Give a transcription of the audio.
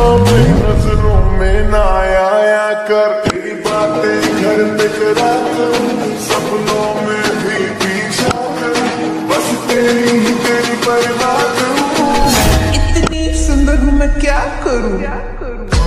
मेरी नजरों में ना आया कर, तेरी बातें घर पे करा कर, सपनों में भी पीछा कर, बस तेरी ही तेरी बर्बाद हूँ। इतनी सुंदर हूँ मैं क्या करूँ।